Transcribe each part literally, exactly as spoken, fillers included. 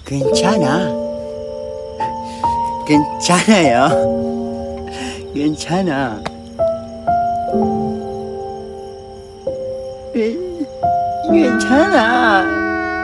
괜찮아. 괜찮아요. 괜찮아. 괜찮아.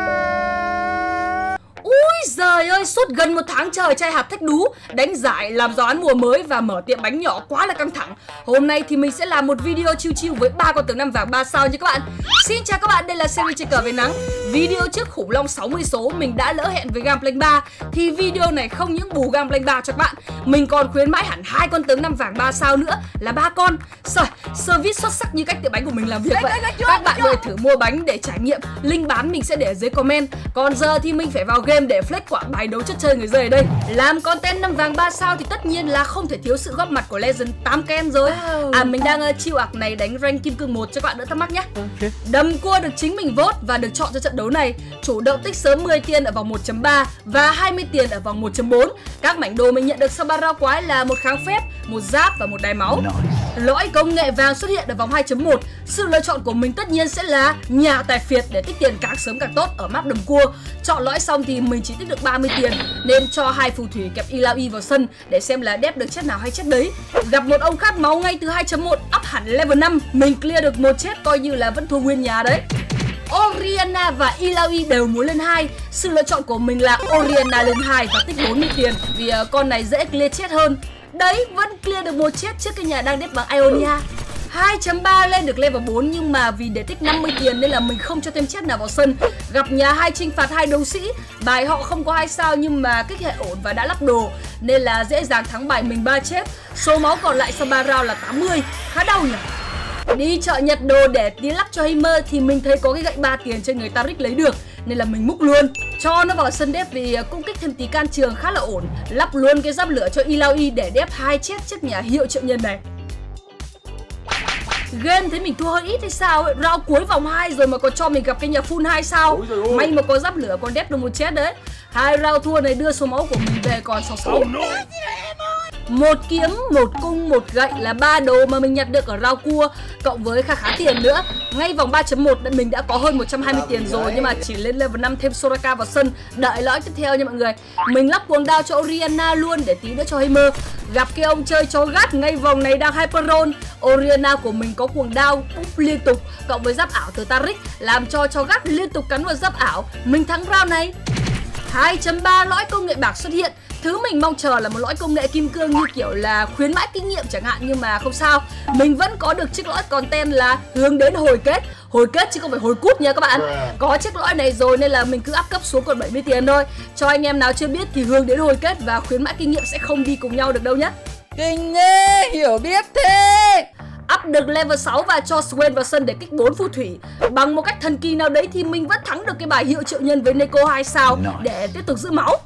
Trời ơi, suốt gần một tháng trời trai hạt thách đú, đánh giải, làm giáo án mùa mới và mở tiệm bánh nhỏ quá là căng thẳng. Hôm nay thì mình sẽ làm một video chill chill với ba con tướng năm vàng ba sao nha các bạn. Xin chào các bạn, đây là series chơi cờ với nắng. Video trước khủng long sáu mươi số mình đã lỡ hẹn với Gunplank ba, thì video này không những bù Gunplank ba cho các bạn, mình còn khuyến mãi hẳn hai con tướng năm vàng ba sao nữa là ba con. Rồi, service xuất sắc như cách tiệm bánh của mình làm việc vậy. Các bạn có thể thử mua bánh để trải nghiệm, link bán mình sẽ để ở dưới comment. Còn giờ thì mình phải vào game để flex quả bài đấu chất chơi người rơi ở đây. Làm content năm vàng ba sao thì tất nhiên là không thể thiếu sự góp mặt của Legend tám Ken rồi. À, mình đang uh, chill ạc này đánh rank kim cương một cho các bạn đỡ thắc mắc nhé. Okay. Đầm cua được chính mình vote và được chọn cho trận đấu này. Chủ động tích sớm mười tiền ở vòng một chấm ba và hai mươi tiền ở vòng một chấm bốn. Các mảnh đồ mình nhận được sau ba round quái là một kháng phép, một giáp và một đai máu. Lõi công nghệ vàng xuất hiện ở vòng hai chấm một. Sự lựa chọn của mình tất nhiên sẽ là nhà tài phiệt để tích tiền càng sớm càng tốt ở map đầm cua. Chọn lõi xong thì mình chỉ tích được ba mươi tiền nên cho hai phù thủy kẹp Ilaoi vào sân để xem là đép được chết nào hay chết đấy. Gặp một ông khát máu ngay từ hai chấm một, up hẳn level năm, mình clear được một chết coi như là vẫn thua nguyên nhà đấy. Orianna và Ilaoi đều muốn lên hai. Sự lựa chọn của mình là Orianna lên hai và tích bốn mươi tiền vì uh, con này dễ clear chết hơn. Đấy, vẫn clear được một chết trước cái nhà đang đép bằng Ionia. hai chấm ba lên được level bốn nhưng mà vì để tích năm mươi tiền nên là mình không cho thêm chết nào vào sân. Gặp nhà hai trinh phạt hai đấu sĩ, bài họ không có hai sao nhưng mà kích hệ ổn và đã lắp đồ nên là dễ dàng thắng bài mình ba chết. Số máu còn lại sau ba round là tám mươi, khá đau nhỉ. Đi chợ nhặt đồ để tí lắp cho Heimer thì mình thấy có cái gậy ba tiền trên người Taric lấy được nên là mình múc luôn, cho nó vào sân đép vì cung kích thêm tí can trường khá là ổn. Lắp luôn cái giáp lửa cho Ilaoi để đép hai chết trước nhà hiệu triệu nhân này. Game thấy mình thua hơi ít hay sao ấy, round cuối vòng hai rồi mà còn cho mình gặp cái nhà full hai sao. May mà có giáp lửa còn đép được một chết đấy. Hai round thua này đưa số máu của mình về còn sáu mươi sáu. Một kiếm, một cung, một gậy là ba đồ mà mình nhặt được ở round cua, cộng với khá khá tiền nữa. Ngay vòng ba chấm một mình đã có hơn một trăm hai mươi tiền rồi nhưng mà chỉ lên level năm thêm Soraka vào sân, đợi lõi tiếp theo nha mọi người. Mình lắp cuồng đao cho Orianna luôn để tí nữa cho Heimer. Gặp cái ông chơi chó gắt ngay vòng này đang hyper roll. Orianna của mình có cuồng đao búp liên tục cộng với giáp ảo từ Taric làm cho chó gắt liên tục cắn vào giáp ảo. Mình thắng round này. hai chấm ba lõi công nghệ bạc xuất hiện. Thứ mình mong chờ là một lõi công nghệ kim cương như kiểu là khuyến mãi kinh nghiệm chẳng hạn, nhưng mà không sao. Mình vẫn có được chiếc lõi content là hướng đến hồi kết. Hồi kết chứ không phải hồi cút nha các bạn. Có chiếc lõi này rồi nên là mình cứ up cấp xuống còn bảy mươi tiền thôi. Cho anh em nào chưa biết thì hướng đến hồi kết và khuyến mãi kinh nghiệm sẽ không đi cùng nhau được đâu nhé. Kinh nghê, hiểu biết thế. Up được level sáu và cho Swain vào sân để kích bốn phù thủy. Bằng một cách thần kỳ nào đấy thì mình vẫn thắng được cái bài hiệu triệu nhân với Neko hai sao để tiếp tục giữ máu.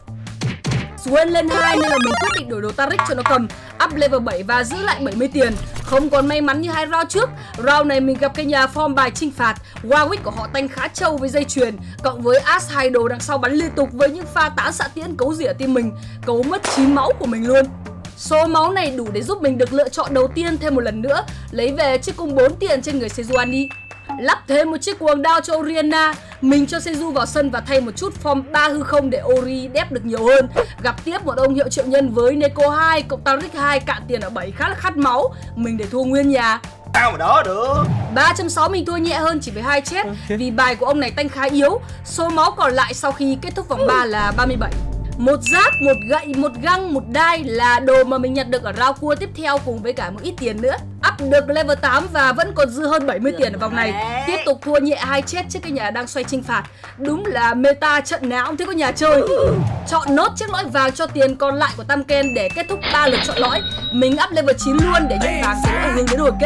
Swain lên hai nên là mình quyết định đổi đồ Taric cho nó cầm. Up level bảy và giữ lại bảy mươi tiền. Không còn may mắn như hai round trước. Round này mình gặp cái nhà form bài trinh phạt. Warwick của họ tanh khá trâu với dây chuyền, cộng với Ash hai đồ đằng sau bắn liên tục với những pha tán xạ tiễn cấu rỉa team mình, cấu mất chín máu của mình luôn. Số máu này đủ để giúp mình được lựa chọn đầu tiên thêm một lần nữa, lấy về chiếc cung bốn tiền trên người Sejuani. Lắp thêm một chiếc cuồng đao cho Orianna. Mình cho Seju vào sân và thay một chút form ba hư không để Ori đép được nhiều hơn. Gặp tiếp một ông hiệu triệu nhân với Neko hai cộng Taric hai, cạn tiền ở bảy khá là khát máu. Mình để thua nguyên nhà. Sao mà đó được. ba chấm sáu mình thua nhẹ hơn chỉ với hai chết okay. Vì bài của ông này tanh khá yếu. Số máu còn lại sau khi kết thúc vòng ba là ba mươi bảy. Một giáp, một gậy, một găng, một đai là đồ mà mình nhận được ở round cua tiếp theo cùng với cả một ít tiền nữa. Up được level tám và vẫn còn dư hơn bảy mươi tiền ở vòng này. Tiếp tục thua nhẹ hai chết trước cái nhà đang xoay chinh phạt. Đúng là meta trận nào cũng thấy có nhà chơi. Chọn nốt chiếc lõi vàng cho tiền còn lại của Tam Ken để kết thúc ba lượt chọn lõi. Mình up level chín luôn để nhận vàng sẽ hướng đến hồi kết.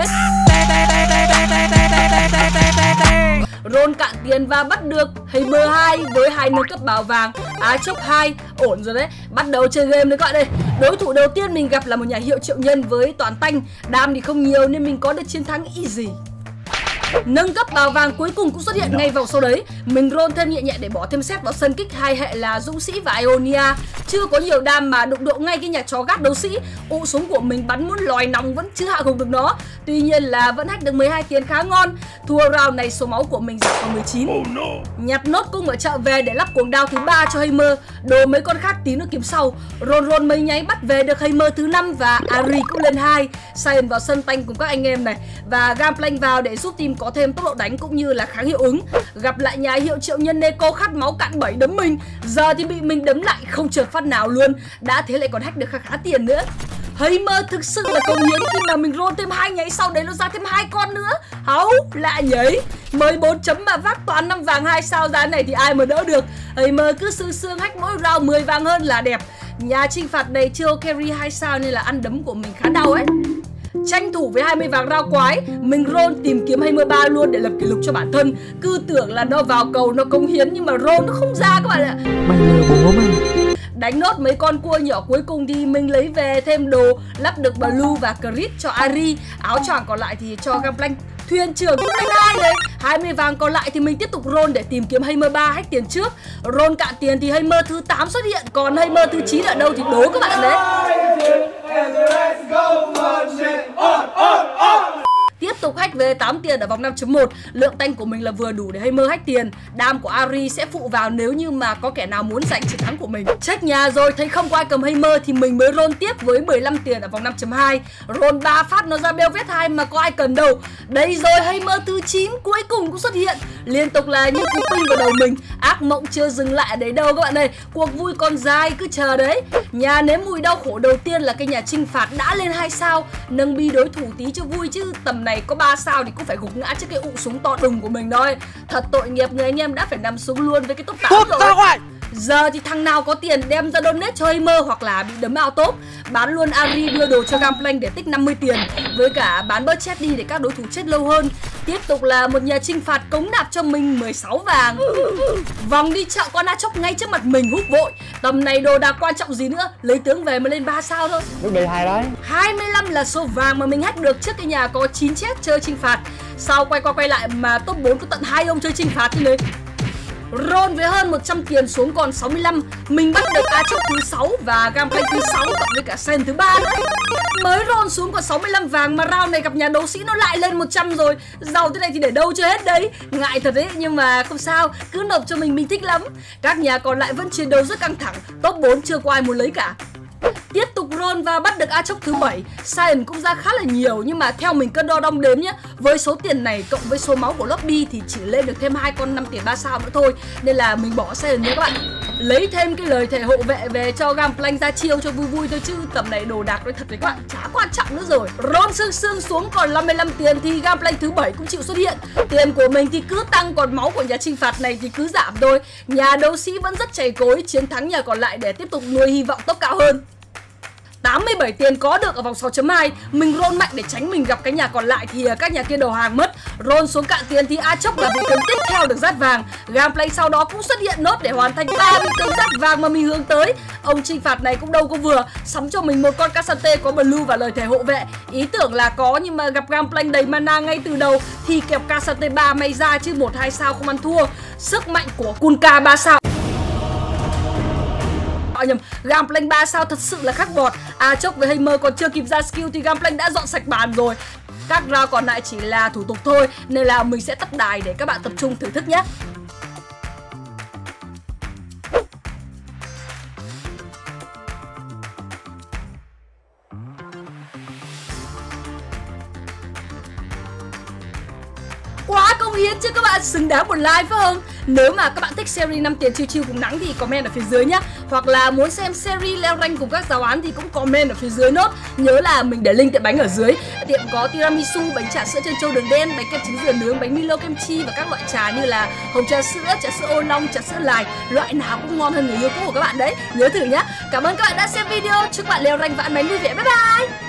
Roll cạn tiền và bắt được Heimer hai với hai nâng cấp bào vàng. Á chốc hai, ổn rồi đấy. Bắt đầu chơi game đấy các bạn ơi. Đối thủ đầu tiên mình gặp là một nhà hiệu triệu nhân với toàn tanh. Đam thì không nhiều nên mình có được chiến thắng easy. Nâng cấp bào vàng cuối cùng cũng xuất hiện ngay vào sau đấy. Mình roll thêm nhẹ nhẹ để bỏ thêm set vào sân kích hai hệ là Dũng Sĩ và Ionia. Chưa có nhiều đam mà đụng độ ngay cái nhà chó gác đấu sĩ. Ụ súng của mình bắn muốn lòi nòng vẫn chưa hạ gục được nó. Tuy nhiên là vẫn hack được mười hai tiền khá ngon. Thua round này số máu của mình giảm còn mười chín. Oh no. Nhặt nốt cung ở chợ về để lắp cuồng đao thứ ba cho Heimer. Đồ mấy con khác tí nữa kiếm sau. Roll roll mấy nháy bắt về được Heimer thứ năm và Ari cũng lên hai. Sion vào sân tanh cùng các anh em này và Gangplank vào để giúp team có thêm tốc độ đánh cũng như là kháng hiệu ứng. Gặp lại nhà hiệu triệu nhân Neko khát máu cạn bảy đấm mình. Giờ thì bị mình đấm lại không trượt phát nào luôn. Đã thế lại còn hack được khá khá tiền nữa. Heimer thực sự là công hiến khi mà mình roll thêm hai nháy sau đấy nó ra thêm hai con nữa. Háu lạ nhấy. Mới bốn chấm mà vác toàn năm vàng hai sao giá này thì ai mà đỡ được. Heimer cứ sương sương hack mỗi round mười vàng hơn là đẹp. Nhà chinh phạt này chưa carry hai sao nên là ăn đấm của mình khá đau ấy. Tranh thủ với hai mươi vàng rao quái, mình roll tìm kiếm Heimer ba luôn để lập kỷ lục cho bản thân. Cứ tưởng là nó vào cầu nó công hiến nhưng mà roll nó không ra các bạn ạ. Mày lừa bố mày. Đánh nốt mấy con cua nhỏ cuối cùng thì mình lấy về thêm đồ, lắp được Blue và Crit cho Ari. Áo choàng còn lại thì cho Gangplank. Thuyền trưởng cũng lên hai đấy. hai mươi vàng còn lại thì mình tiếp tục roll để tìm kiếm Heimer ba hack tiền trước. Roll cạn tiền thì Heimer thứ tám xuất hiện, còn Heimer thứ chín ở đâu thì đố các bạn đấy. Tiếp tục hack về tám tiền ở vòng năm chấm một. Lượng tanh của mình là vừa đủ để Heimer hack tiền. Đam của Ari sẽ phụ vào nếu như mà có kẻ nào muốn giành chiến thắng của mình. Check nhà rồi thấy không có ai cầm Heimer thì mình mới roll tiếp với mười lăm tiền ở vòng năm chấm hai. Roll ba phát nó ra Belvet hai mà có ai cần đâu. Đây rồi, Heimer thứ chín cuối cùng cũng xuất hiện. Liên tục là như cú pin vào đầu mình. Ác mộng chưa dừng lại ở đấy đâu các bạn ơi. Cuộc vui còn dài, cứ chờ đấy. Nhà nếm mùi đau khổ đầu tiên là cái nhà chinh phạt đã lên hai sao. Nâng bi đối thủ tí cho vui chứ tầm này có ba sao thì cũng phải gục ngã trước cái ụ súng to đùng của mình thôi. Thật tội nghiệp người anh em đã phải nằm xuống luôn với cái top tám rồi. Giờ thì thằng nào có tiền đem ra donate cho Heimer hoặc là bị đấm out top. Bán luôn Ari đưa đồ cho Gangplank để tích năm mươi tiền. Với cả bán bớt chết đi để các đối thủ chết lâu hơn. Tiếp tục là một nhà chinh phạt cống nạp cho mình mười sáu vàng. Vòng đi chợ con Achok ngay trước mặt mình hút vội. Tầm này đồ đạc quan trọng gì nữa. Lấy tướng về mà lên ba sao thôi. Lúc đây hai đấy. hai mươi lăm là số vàng mà mình hack được trước cái nhà có chín chết chơi chinh phạt. Sau quay qua quay lại mà top bốn có tận hai ông chơi chinh phạt thế này. Roll với hơn một trăm tiền xuống còn sáu mươi lăm. Mình bắt được Achok thứ sáu và Gangplank thứ sáu cộng với cả Sen thứ ba nữa. Mới roll xuống còn sáu mươi lăm vàng mà round này gặp nhà đấu sĩ nó lại lên một trăm rồi. Giàu thế này thì để đâu cho hết đấy. Ngại thật đấy nhưng mà không sao, cứ nộp cho mình mình thích lắm. Các nhà còn lại vẫn chiến đấu rất căng thẳng. Top bốn chưa có ai muốn lấy cả. Tiếp tục roll và bắt được Achok thứ bảy. Sion cũng ra khá là nhiều nhưng mà theo mình cân đo đong đếm nhé, với số tiền này cộng với số máu của lobby thì chỉ lên được thêm hai con năm tiền ba sao nữa thôi. Nên là mình bỏ Sion nhé các bạn. Lấy thêm cái lời thề hộ vệ về cho Gangplank ra chiêu cho vui vui thôi chứ tầm này đồ đạc nói thật với các bạn chả quan trọng nữa rồi. Roll sương sương xuống còn năm mươi lăm tiền thì Gangplank thứ bảy cũng chịu xuất hiện. Tiền của mình thì cứ tăng còn máu của nhà chinh phạt này thì cứ giảm thôi. Nhà đấu sĩ vẫn rất chảy cối, chiến thắng nhà còn lại để tiếp tục nuôi hy vọng top cao hơn. tám mươi bảy tiền có được ở vòng sáu chấm hai. Mình roll mạnh để tránh mình gặp cái nhà còn lại thì các nhà kia đầu hàng mất. Roll xuống cạn tiền thì Achok là vị tướng tiếp theo được dát vàng. Gangplank sau đó cũng xuất hiện nốt để hoàn thành ba vị tướng dát vàng mà mình hướng tới. Ông chinh phạt này cũng đâu có vừa, sắm cho mình một con Casante có Blue và lời thề hộ vệ. Ý tưởng là có nhưng mà gặp Gangplank đầy mana ngay từ đầu thì kẹp Casante ba may ra chứ một hai sao không ăn thua. Sức mạnh của Kunkka ba sao nhầm, Gangplank ba sao thật sự là khác bọt. Achok với Heimer còn chưa kịp ra skill thì Gangplank đã dọn sạch bàn rồi. Các round còn lại chỉ là thủ tục thôi nên là mình sẽ tắt đài để các bạn tập trung thưởng thức nhé. Quá công hiến chứ các bạn, xứng đáng một like phải không? Nếu mà các bạn thích series năm tiền chiêu chiêu cùng nắng thì comment ở phía dưới nhé. Hoặc là muốn xem series leo rank cùng các giáo án thì cũng comment ở phía dưới nốt. Nhớ là mình để link tiệm bánh ở dưới. Tiệm có tiramisu, bánh trà sữa trân châu đường đen, bánh kem trứng dừa nướng, bánh Milo kem chi và các loại trà như là hồng trà sữa, trà sữa ô long, trà sữa lài. Loại nào cũng ngon hơn người yêu cũ của các bạn đấy. Nhớ thử nhá. Cảm ơn các bạn đã xem video. Chúc bạn leo rank và ăn bánh vui vẻ. Bye bye.